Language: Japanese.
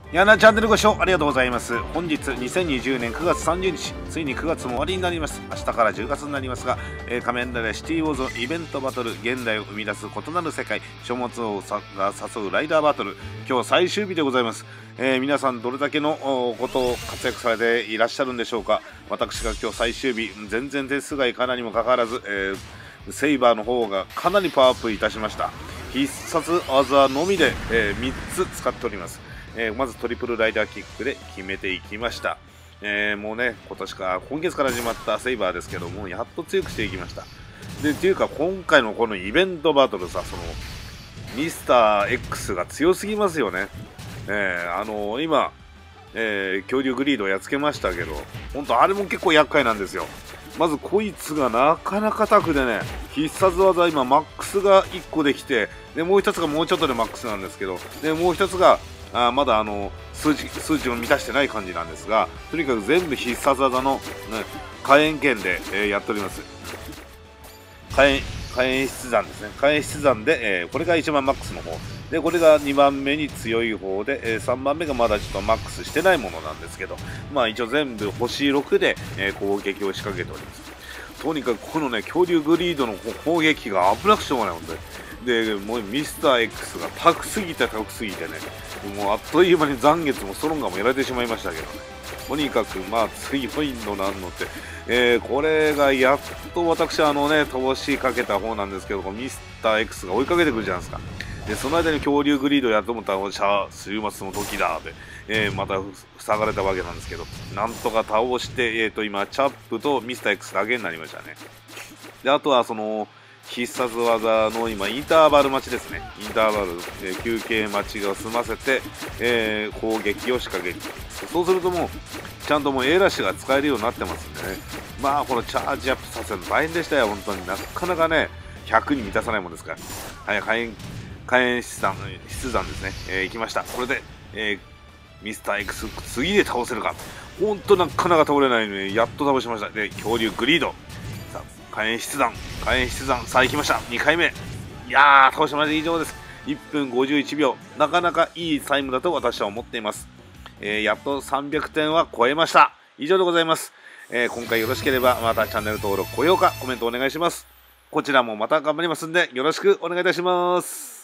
やなチャンネルご視聴ありがとうございます。本日2020年9月30日、ついに9月も終わりになります。明日から10月になりますが、仮面ライダーシティウォーズのイベントバトル、現代を生み出す異なる世界、書物をが誘うライダーバトル、今日最終日でございます。皆さんどれだけのことを活躍されていらっしゃるんでしょうか。私が今日最終日、全然点数がいかないにもかかわらず、セイバーの方がかなりパワーアップいたしました。必殺技のみで、3つ使っております。まずトリプルライダーキックで決めていきました。もうね、今月から始まったセイバーですけども、やっと強くしていきました。で、っていうか、今回のこのイベントバトルさ、ミスター X が強すぎますよね。今、恐竜グリードをやっつけましたけど、本当あれも結構厄介なんですよ。まずこいつがなかなかタフでね、必殺技今マックスが1個できて、でもう1つがもうちょっとでマックスなんですけど、でもう1つがまだ数値を満たしてない感じなんですが、とにかく全部必殺技の、ね、火炎剣で、やっております。火炎筆山ですね。火炎筆山で、これが一番マックスの方で、これが2番目に強い方で、3番目がまだちょっとマックスしてないものなんですけど、まあ一応全部星6で、攻撃を仕掛けております。とにかくこのね、恐竜グリードの攻撃が危なくしょうがない、本当に。で、もうミスター X が高すぎてね、もうあっという間に残月もストロンガーもやられてしまいましたけどね。とにかく、まあ、強いのなんのって、これがやっと私飛ばしかけた方なんですけど、ミスター X が追いかけてくるじゃないですか。で、その間に恐竜グリードやると思ったら、終末の時だで、また塞がれたわけなんですけど、なんとか倒して、今、チャップとミスター X だけになりましたね。で、あとは、必殺技の今、インターバル待ちですね。インターバル、休憩待ちを済ませて、攻撃を仕掛ける。そうするともう、ちゃんともう A ラッシュが使えるようになってますんでね。まあ、このチャージアップさせるの大変でしたよ、本当に。なかなかね、100に満たさないもんですから。はい、火炎筆山ですね。行きました。これで、ミスター X 次で倒せるか。本当なかなか倒れないのに、やっと倒しました。で、恐竜グリード。さあ、火炎筆山。さあ、行きました。2回目。いやー、倒しました。以上です。1分51秒。なかなかいいタイムだと私は思っています。やっと300点は超えました。以上でございます。今回よろしければ、またチャンネル登録、高評価、コメントお願いします。こちらもまた頑張りますんで、よろしくお願いいたします。